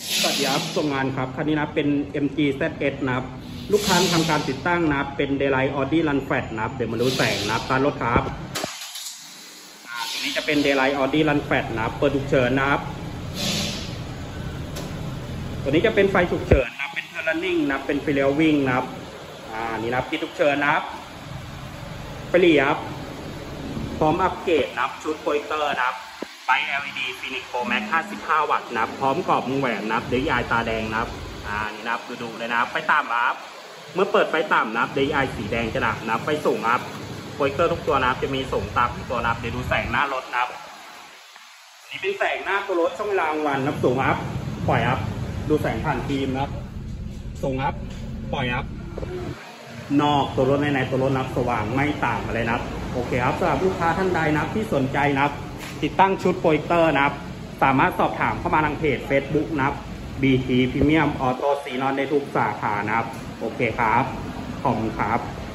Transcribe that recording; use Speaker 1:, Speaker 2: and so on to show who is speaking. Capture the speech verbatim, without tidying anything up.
Speaker 1: สวัสดีครับส่งงานครับคันนี้นะเป็น เอ็ม จี แซด เอส นะครับลูกค้าทำการติดตั้งนะครับเป็น Daylight Audi Run Flat นะครับเดี๋ยวมาดูแสงนะครับการรถครับอ่าตัวนี้จะเป็น Daylight Audi Run Flat นะครับเปิดฉุกเฉินนะครับตัวนี้จะเป็นไฟฉุกเฉินนะครับเป็น Turn Running นะครับเป็นไฟเลี้ยววิ่งนะครับอ่านี่นะครับที่ฉุกเฉินนะครับไฟเลี้ยวพร้อมอัปเกรดนะครับชุดโปรเจคเตอร์นะครับไฟ แอล อี ดี Phoenix Pro Max ห้าสิบห้า วัตต์นะครับพร้อมกรอบวงแหวนนะครับเดย์ไอตาแดงนะครับอ่านี่นะครับดูๆเลยนะครับไฟต่ำนะครับเมื่อเปิดไฟต่ำนะครับเดย์ไอสีแดงจะดับนะครับไฟสูงครับโปรเจคเตอร์ทุกตัวนะครับจะมีส่งตามตัวนะครับเดี๋ยวดูแสงหน้ารถนะครับนี่เป็นแสงหน้าตัวรถช่วงเวลากลางวันนะครับสูงครับปล่อยครับดูแสงผ่านฟิล์มนะครับส่งครับปล่อยครับนอกตัวรถในในตัวรถนับสว่างไม่ต่างอะไรนะครับโอเคครับสำหรับลูกค้าท่านใดนะครับที่สนใจนะครับติดตั้งชุดโปรเจคเตอร์นะครับสามารถสอบถามเข้ามาทางเพจ Facebook นะครับ บี ที Premium Auto ซีนอนได้ทุกสาขานะครับโอเคครับขอบคุณครับ